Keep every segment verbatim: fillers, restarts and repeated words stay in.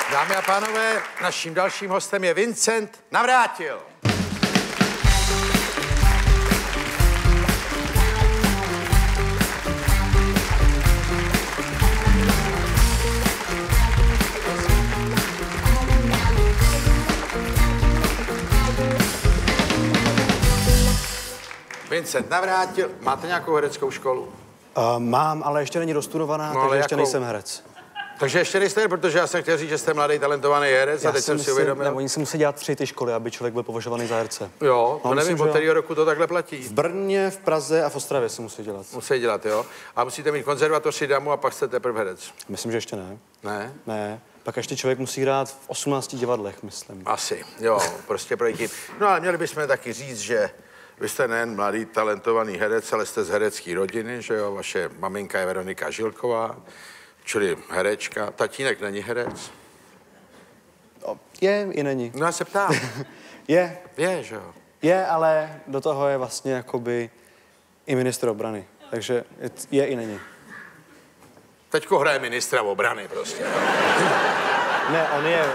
Dámy a pánové, naším dalším hostem je Vincent Navrátil. Vincent Navrátil, máte nějakou hereckou školu? Uh, mám, ale ještě není dostudovaná, no, takže ještě jakou? Nejsem herec. Takže ještě nejste, protože já jsem chtěl říct, že jste mladý, talentovaný herec já a teď jsem si uvědomil. Ne, oni si musí dělat tři ty školy, aby člověk byl považovaný za herce. Jo, to nevím, od kterého roku to takhle platí. V Brně, v Praze a v Ostravě se musí dělat. Musí dělat, jo. A musíte mít konzervatoř damu a pak jste teprve herec. Myslím, že ještě ne. Ne? Ne. Pak ještě člověk musí hrát v osmnácti divadlech, myslím. Asi, jo, prostě projít. No ale měli bychom taky říct, že vy jste nejen mladý, talentovaný herec, ale jste z herecké rodiny, že jo. Vaše maminka je Veronika Žilková. Čili herečka. Tatínek není herec? No, je i není. No já se ptám. je. Je, že jo? Je, ale do toho je vlastně jakoby i ministr obrany. Takže je, je i není. Teďko hraje ministra obrany prostě. Ne, on je...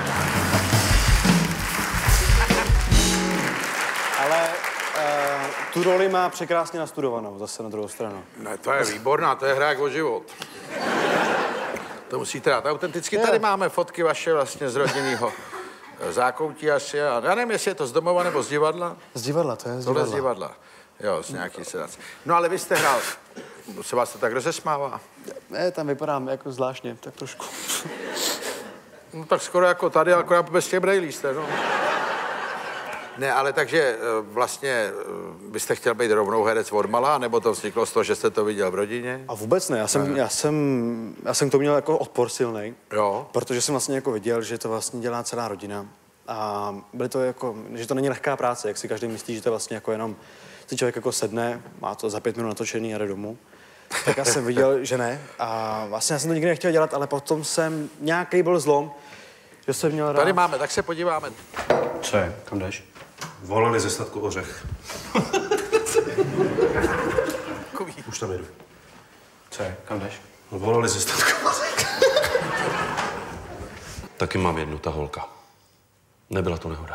ale uh, tu roli má překrásně nastudovanou, zase na druhou stranu. Ne, to je výborná, to je hra jak o život. To musíte dát autenticky. Tady máme fotky vaše vlastně z rodinného zákoutí asi. A já nevím, jestli je to z domova nebo z divadla. Z divadla, to je z divadla. Tohle z divadla. Jo, z nějaký sedac. No ale vy jste hrál, se vás to tak rozesmává? Ne, tam vypadám jako zvláštně, tak trošku. No tak skoro jako tady, akorát bez těch brejlí jste, no. Ne, ale takže vlastně byste chtěl být rovnou herec odmala, nebo to vzniklo z toho, že jste to viděl v rodině? A vůbec ne, já jsem, já jsem, já jsem to měl jako odpor silnej, jo. Protože jsem vlastně jako viděl, že to vlastně dělá celá rodina. A byly to jako, že to není lehká práce, jak si každý myslí, že to vlastně jako jenom, si člověk jako sedne, má to za pět minut natočený a jde domů. Tak já jsem viděl, že ne. A vlastně já jsem to nikdy nechtěl dělat, ale potom jsem nějaký byl zlom, že jsem měl rád... Tady máme, tak se podíváme. Co je? Kam jdeš? Volali ze statku Ořech. Už tam jedu. Co je? Kam jdeš? Volali ze statku Ořech. Taky mám jednu, ta holka. Nebyla to nehoda.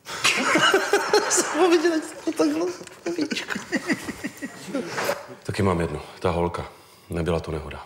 Jsem viděla, že to takhle víčko. Taky mám jednu, ta holka. Nebyla to nehoda.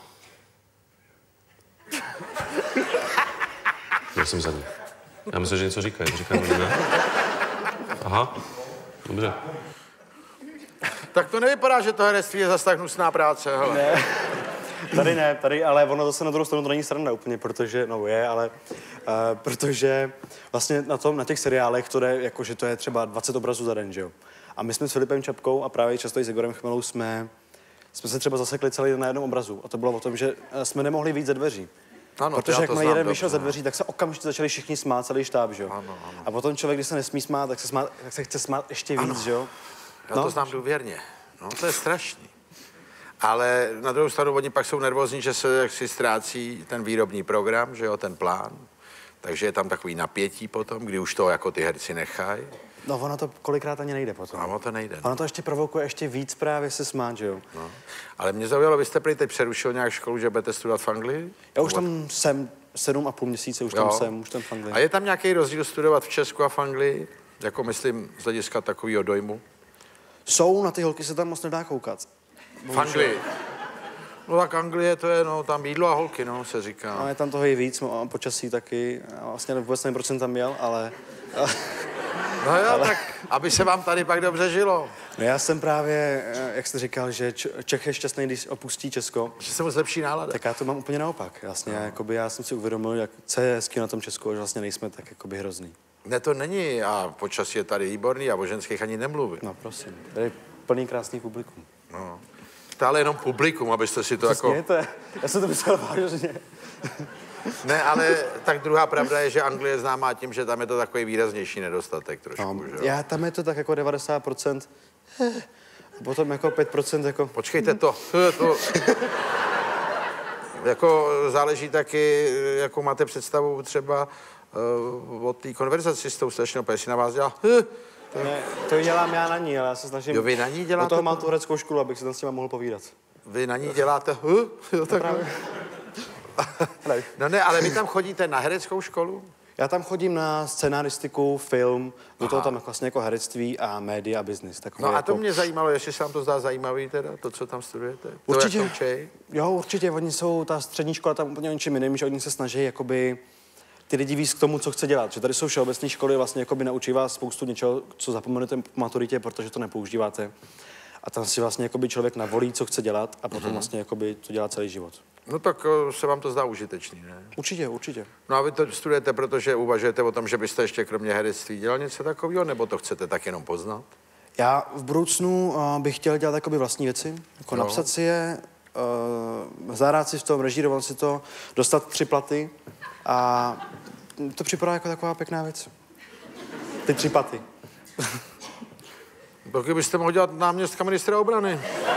Já jsem za ní. Já myslím, že něco říkají. Říkají, ne? Aha, dobře. Tak to nevypadá, že to herectví je zase tak hnusná práce, hele. Ne, tady ne, tady, ale ono zase na druhou stranu to není sranda úplně, protože, no je, ale, uh, protože vlastně na tom, na těch seriálech to jde, jako, že to je třeba dvacet obrazů za den, že jo. A my jsme s Filipem Čapkou a právě často i s Igorem Chmelou jsme, jsme se třeba zasekli celý den na jednom obrazu. A to bylo o tom, že jsme nemohli vyjít ze dveří. Ano, protože jak má jeden vyšel dobře. ze dveří, tak se okamžitě začali všichni smát, celý štáb, že jo. Ano, ano. A potom člověk, když se nesmí smát, tak se, smát, tak se chce smát ještě víc, že jo. Já no. to znám důvěrně. No, to je strašný. Ale na druhou stranu oni pak jsou nervózní, že se jaksi ztrácí ten výrobní program, že jo, ten plán. Takže je tam takový napětí potom, kdy už to jako ty herci nechají. No ono to kolikrát ani nejde potom. Ano, to nejde. Ono to ještě provokuje ještě víc právě se smát, že jo. No. Ale mě zaujalo, vy jste prý teď přerušil nějak školu, že budete studovat v Anglii? Já už tam jsem sedm a půl měsíce, už jo. tam jsem, už tam v Anglii. A je tam nějaký rozdíl studovat v Česku a v Anglii? Jako myslím z hlediska takového dojmu? Jsou, na ty holky se tam moc nedá koukat. V Anglii? No tak Anglie to je, no, tam jídlo a holky, no, se říká. No, je tam toho i víc, no, počasí taky. Já vlastně vůbec nevím, proč jsem tam měl, ale... No jo, ale... tak aby se vám tady pak dobře žilo. No já jsem právě, jak jste říkal, že Čech je šťastný, když opustí Česko. Že se mu zlepší nálada. Tak já to mám úplně naopak. Vlastně, no. jakoby, já jsem si uvědomil, jak, co je hezký na tom Česku, že vlastně nejsme tak jakoby hrozný. Ne, to není a počasí je tady výborný a o ženských ani nemluvím. No prosím, tady je plný krásný publikum. No. To ale jenom publikum, abyste si to Co jako... smějete? Já jsem to myslel vážně. Ne, ale tak druhá pravda je, že Anglie je známá tím, že tam je to takový výraznější nedostatek trošku, no, že jo? Já, tam je to tak jako devadesát procent, a potom jako pět procent jako... Počkejte, to, to jako záleží taky, jakou máte představu třeba uh, o té konverzaci s tou slečnou, jestli na vás dělá... To... Ne, to dělám já na ní, ale já se snažím... Jo, vy na ní děláte? Do toho mám tu hereckou školu, abych si tam s těma mohl povídat. Vy na ní děláte... Jo, tak... No ne, ale vy tam chodíte na hereckou školu? Já tam chodím na scenaristiku, film, do toho tam vlastně jako herectví a média a business. No a jako... to mě zajímalo, jestli se vám to zdá zajímavý teda, to, co tam studujete? Určitě, to, jak učej? Jo, určitě, oni jsou, ta střední škola tam úplně o ničem jiným, že oni se snaží jakoby ty lidi víc k tomu, co chce dělat. Že tady jsou všeobecné školy, vlastně jakoby naučí vás spoustu něčeho, co zapomenete po maturitě, protože to nepoužíváte. A tam si vlastně jakoby člověk navolí, co chce dělat a potom mm-hmm. vlastně jakoby to dělá celý život. No tak se vám to zdá užitečný, ne? Určitě, určitě. No a vy to studujete, protože uvažujete o tom, že byste ještě kromě herectví dělal něco takového, nebo to chcete tak jenom poznat? Já v budoucnu uh, bych chtěl dělat jakoby vlastní věci, jako no. napsat si je, uh, zahrát si v tom, režírovat si to, dostat tři platy a to připadá jako taková pěkná věc. Ty tři platy. Taky byste mohl dělat náměstka ministra obrany.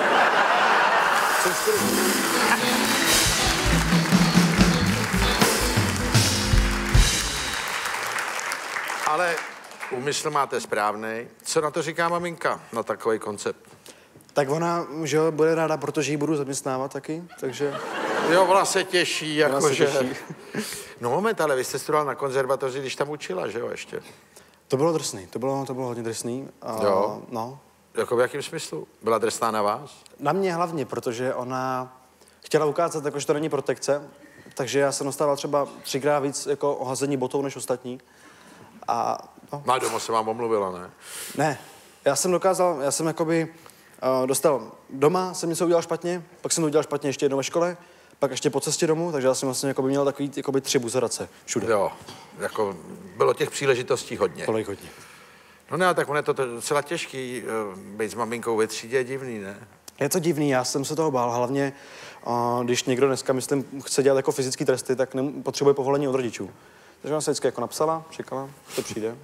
Ale úmysl máte správnej. Co na to říká maminka, na takový koncept? Tak ona, že jo, bude ráda, protože ji budu zaměstnávat taky, takže... Jo, ona se těší, jakože... Těší. No moment, ale vy jste studoval na konzervatoři, když tam učila, že jo, ještě? To bylo drsný, to bylo, to bylo hodně drsný. A, jo? No. Jako v jakém smyslu? Byla drsná na vás? Na mě hlavně, protože ona chtěla ukázat, jako, že to není protekce, takže já jsem dostával třeba třikrát víc jako ohazení botou než ostatní. A, no. No a doma se vám omluvila, ne? Ne, já jsem dokázal, já jsem jakoby uh, dostal doma, jsem něco udělal špatně, pak jsem to udělal špatně ještě jednou ve škole, pak ještě po cestě domů, takže já jsem vlastně jakoby měl takový jakoby tři buzerace všude. Jo, jako bylo těch příležitostí hodně. Bylo jich hodně. No ne, tak on je to docela těžký, být s maminkou ve třídě je divný, ne? Je to divný, já jsem se toho bál, hlavně uh, když někdo dneska, myslím, chce dělat jako fyzické tresty, tak nem- potřebuje povolení od rodičů. Takže ona se vždycky jako napsala, čekala, to přijde.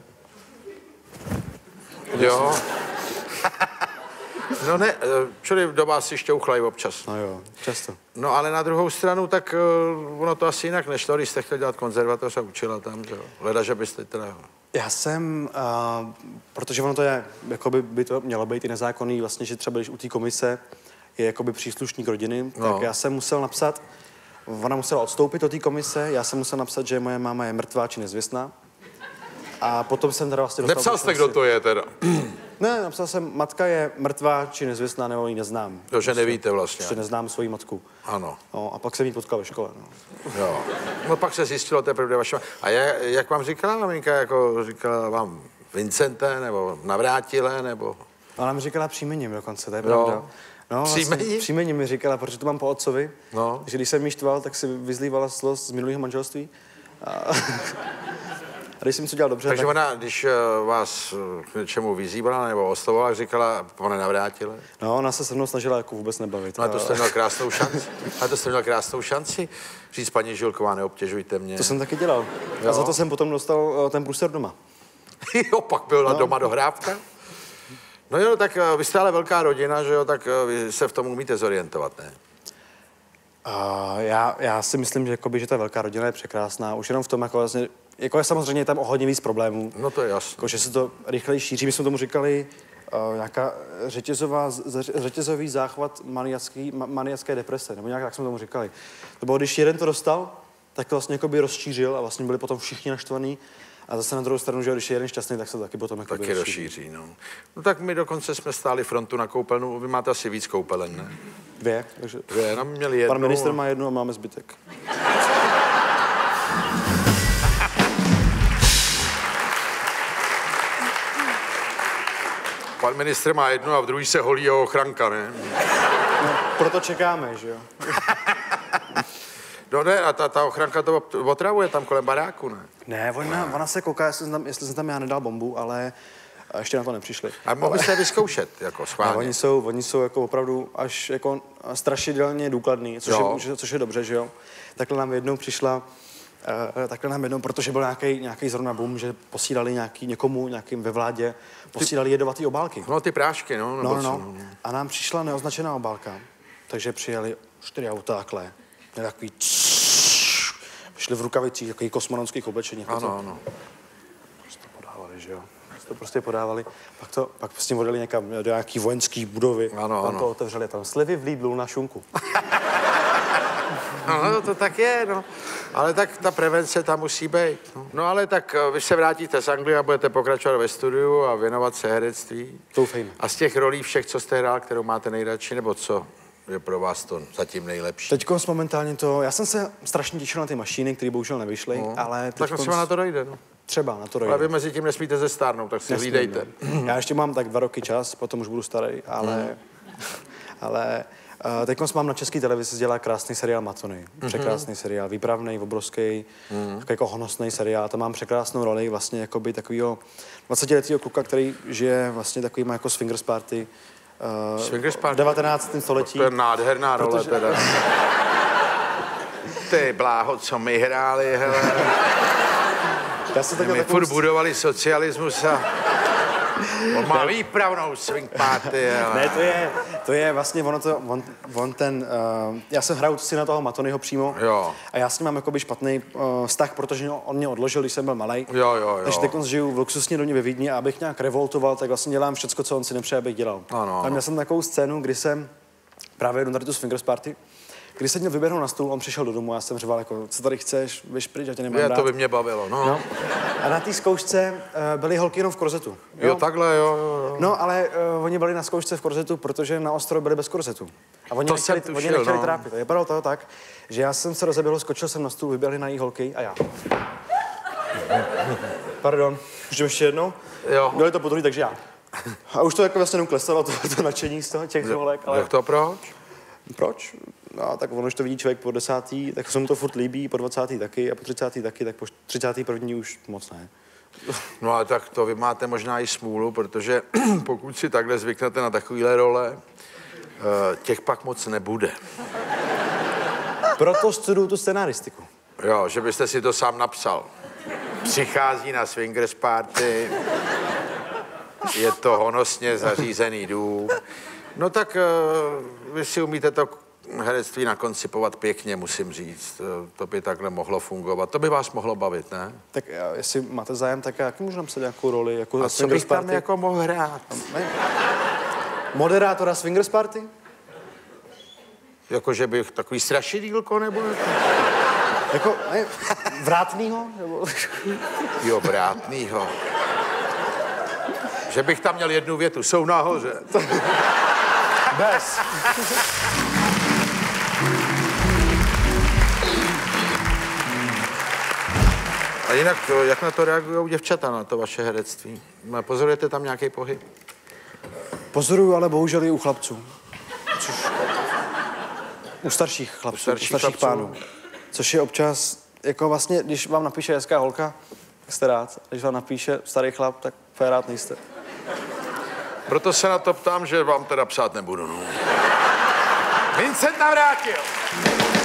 Jo. No ne, člověk do vás si šťouchlají občas. No jo, často. No ale na druhou stranu, tak uh, ono to asi jinak nešlo, když jste chtěl dělat konzervatoř a učila tam, že jo? Leda, že byste teda... Já jsem, uh, protože ono to je, jakoby by to mělo být i nezákonný, vlastně, že třeba když u té komise je jakoby příslušník rodiny, no. tak já jsem musel napsat, ona musela odstoupit od té komise, já jsem musel napsat, že moje máma je mrtvá či nezvěstná. A potom jsem teda vlastně dostal... Nepsal jste, kdo to je teda? Ne, napsal jsem, matka je mrtvá či nezvěstná, nebo ji neznám. To, že nevíte vlastně. Že neznám svoji matku. Ano. No, a pak jsem ji potkal ve škole. No. Jo. No pak se zjistilo teprve vaše... A je, jak vám říkala maminka, jako říkala vám Vincente, nebo Navrátile, nebo... Ona mi říkala příjmením dokonce, to je pravda. No, příjmení? Vlastně, příjmení mi říkala, protože to mám po otcovi. No. Že když jsem jí štval, tak si vyzlívala sloz z minulého manželství. A... A když jsem to dělal dobře, Takže tak... ona, když vás k něčemu vyzývala nebo oslovovala, říkala, pane Navrátile? No, ona se se mnou snažila jako vůbec nebavit. No a to jste měl krásnou šanci. A to jste měl krásnou šanci. Říct, paní Žilková, neobtěžujte mě. To jsem taky dělal. Jo. A za to jsem potom dostal ten průser doma. Jo, pak byl na no. doma dohrávka. No jo, tak vy jste ale velká rodina, že jo, tak vy se v tom umíte zorientovat, ne? Uh, já, já si myslím, že, jakoby, že ta velká rodina je překrásná. Už jenom v tom, jako vlastně, jako je samozřejmě tam o hodně víc problémů. No to je jasné. Jako, že se to rychleji šíří. My jsme tomu říkali uh, nějaká řetězová, řetězový záchvat maniacký, ma, maniacké deprese, nebo nějak tak jsme tomu říkali. To bylo, když jeden to dostal, tak to vlastně jakoby rozšířil a vlastně byli potom všichni naštvaní. A zase na druhou stranu, že když je jeden šťastný, tak se to taky potom jakoby taky rozšíří. rozšíří no. No tak my dokonce jsme stáli frontu na koupelnu, vy máte asi víc koupelen, ne? Dvě, takže... Dvě, nám měli jednu. Pan ministr má jednu a máme zbytek. Pan ministr má jednu a v druhý se holí jeho ochranka, ne? No, proto čekáme, že jo? No ne, a ta, ta ochranka to otravuje tam kolem baráku, ne? Ne, ona, ona se kouká, jestli jsem, tam, jestli jsem tam já nedal bombu, ale ještě na to nepřišli. A mohli jste vyzkoušet, jako schválně. No, oni jsou, oni jsou jako opravdu až jako strašidelně důkladný, což je, což je dobře, že jo? Takhle nám jednou přišla, uh, takhle nám jednou, protože byl nějaký, nějaký zrovna boom, že posílali nějaký, někomu, nějakým ve vládě, posílali jedovatý obálky. No ty prášky, no. No, no, no. A nám přišla neoznačená obálka, takže přijeli čtyři auta takhle, takový šli v rukavicích, takový kosmonautských oblečení. Ano, ano. To podávali, že jo? To prostě podávali, pak to, pak s tím odjeli někam do nějaký vojenský budovy. Ano, tam ano. to otevřeli, tam slivy v Lidlu na šunku. No, to tak je, no. Ale tak ta prevence tam musí být. No, no ale tak vy se vrátíte z Anglie a budete pokračovat ve studiu a věnovat se herectví. Doufejme. A z těch rolí všech, co jste hrál, kterou máte nejradši, nebo co je pro vás to zatím nejlepší? Teďko momentálně to, já jsem se strašně těšil na ty mašíny, které bohužel nevyšly, no. ale tak třeba na to dojde, no. Třeba na to dojde. Ale vy mezi tím nesmíte zestárnout, tak si hlídejte. Já ještě mám tak dva roky čas, potom už budu starý, ale, mm. ale uh, teď mám na české televizi dělá krásný seriál Matony. Překrásný mm-hmm. seriál, výpravný, obrovský, mm. takový jako honosný seriál. Tam mám překrásnou roli vlastně jakoby takovýho dvacetiletého kluka, který žije vlastně takovýma jako swingers party. Uh, swingers party? V devatenáctém století. To je nádherná role protože... teda. Ty bláho, co my hráli, hele. Já jsem my furt budovali socialismus a on má výpravnou swing party. Ale... Ne, to je, to je vlastně ono to, on, on ten, uh, já jsem hraju si na toho Matonyho přímo jo. a já s ním mám jakoby špatný uh, vztah, protože on mě odložil, když jsem byl malej. Jo, jo, jo. Takže teď žiju v luxusní domě ve Vídni a abych nějak revoltoval, tak vlastně dělám všecko, co on si nepřeje, abych dělal. Ano, a měl jsem takovou scénu, kdy jsem právě jdu na tu swingers party. Když jsem měl vyběhnout na stůl, on přišel do domu a já jsem řval jako, co tady chceš, běž pryč, já tě nemám je, rád. To by mě bavilo, no. no. A na té zkoušce uh, byly holky jenom v korzetu. Jo, jo takhle, jo, jo. No, ale uh, oni byli na zkoušce v korzetu, protože na ostro byli bez korzetu. A oni to nechtěli, tušil, oni nechtěli no. trápit. A vypadalo to tak, že já jsem se rozeběhl, skočil jsem na stůl, vyběhli na jí holky a já. Pardon, už ještě jednou? Jo. Byli to po druhý, takže já. A už to jako vlastně jenom klesalo, to, to nadšení z toho těch holek, ale... Jak to proč? Proč? No, tak ono, když to vidí člověk po desátý, tak se mu to furt líbí, po dvacátý taky a po třicátý taky, tak po třicátý první už moc ne. No ale tak to vy máte možná i smůlu, protože pokud si takhle zvyknete na takovýhle role, těch pak moc nebude. Proto studuju tu scenaristiku. Jo, že byste si to sám napsal. Přichází na swingers party, je to honosně zařízený dům. No tak uh, vy si umíte to herectví nakoncipovat pěkně, musím říct. To by takhle mohlo fungovat. To by vás mohlo bavit, ne? Tak já, jestli máte zájem, tak jak můžu napsat nějakou roli? Jako a co bych tam party? Jako mohl hrát? Ne? Moderátora swingers party? Jako, že bych takový strašidýlko nebo... Jako, ne, vrátnýho? Nebo... Jo, vrátnýho. Že bych tam měl jednu větu. Jsou nahoře. Bez. A jinak, jak na to reagují děvčata, na to vaše herectví? Pozorujete tam nějaký pohyb? Pozoruju, ale bohužel i u chlapců. Což... U starších chlapců, u starších, u starších chlapců. pánů. Což je občas, jako vlastně, když vám napíše hezká holka, tak jste rád. Když vám napíše starý chlap, tak rád nejste. Proto se na to ptám, že vám teda psát nebudu, no. Vincent Navrátil!